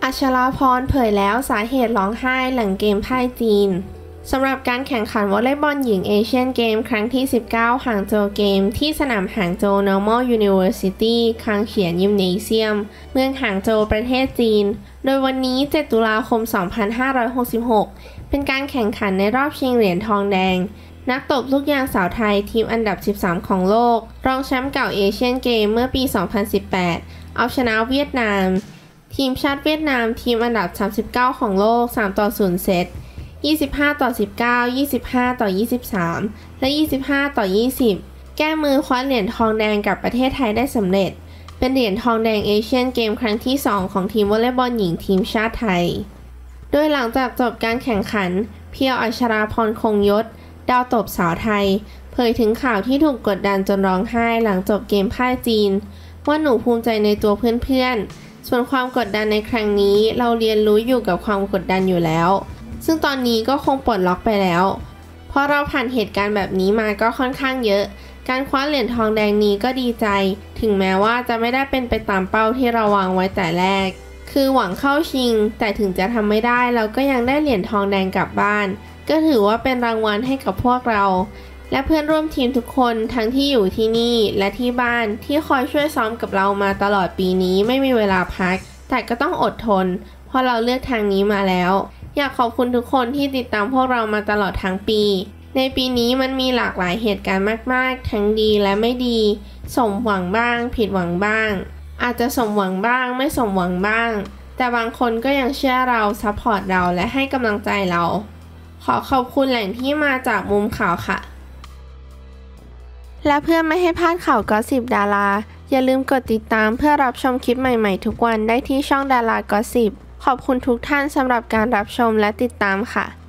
อัชราพรเผยแล้วสาเหตุร้องไห้หลังเกมพ่ายจีนสำหรับการแข่งขันวอลเลย์บอลหญิงเอเชียนเกมครั้งที่ 19 หางโจวเกมที่สนามหางโจว Normal University คางเขียนยิมเนเซียมเมืองหางโจวประเทศจีนโดยวันนี้ 7 ตุลาคม 2566 เป็นการแข่งขันในรอบชิงเหรียญทองแดงนักตบลูกยางสาวไทยทีมอันดับ 13 ของโลกรองแชมป์เก่าเอเชียนเกมเมื่อปี 2018 เอาชนะเวียดนามทีมชาติเวียดนามทีมอันดับ 39 ของโลก 3-0 เซต 25-19 25-23 และ 25-20 แก้มือคว้าเหรียญทองแดงกับประเทศไทยได้สำเร็จเป็นเหรียญทองแดงเอเชียนเกมครั้งที่ 2 ของทีมวอลเลย์บอลหญิงทีมชาติไทยโดยหลังจากจบการแข่งขันเพียวอัชราพรคงยศดาวตบสาวไทยเผยถึงข่าวที่ถูกกดดันจนร้องไห้หลังจบเกมพ่ายจีนว่าหนูภูมิใจในตัวเพื่อนๆส่วนความกดดันในครั้งนี้เราเรียนรู้อยู่กับความกดดันอยู่แล้วซึ่งตอนนี้ก็คงปลดล็อกไปแล้วเพราะเราผ่านเหตุการณ์แบบนี้มาก็ค่อนข้างเยอะการคว้าเหรียญทองแดงนี้ก็ดีใจถึงแม้ว่าจะไม่ได้เป็นไปตามเป้าที่เราวางไว้แต่แรกคือหวังเข้าชิงแต่ถึงจะทำไม่ได้เราก็ยังได้เหรียญทองแดงกลับบ้านก็ถือว่าเป็นรางวัลให้กับพวกเราและเพื่อนร่วมทีมทุกคนทั้งที่อยู่ที่นี่และที่บ้านที่คอยช่วยซ้อมกับเรามาตลอดปีนี้ไม่มีเวลาพักแต่ก็ต้องอดทนเพราะเราเลือกทางนี้มาแล้วอยากขอบคุณทุกคนที่ติดตามพวกเรามาตลอดทั้งปีในปีนี้มันมีหลากหลายเหตุการณ์มากๆทั้งดีและไม่ดีสมหวังบ้างผิดหวังบ้างอาจจะสมหวังบ้างไม่สมหวังบ้างแต่บางคนก็ยังเชื่อเราซัพพอร์ตเราและให้กำลังใจเราขอขอบคุณแหล่งที่มาจากมุมข่าวค่ะและเพื่อไม่ให้พลาดข่าวก็สิบดาราอย่าลืมกดติดตามเพื่อรับชมคลิปใหม่ๆทุกวันได้ที่ช่องดารากอสิบขอบคุณทุกท่านสำหรับการรับชมและติดตามค่ะ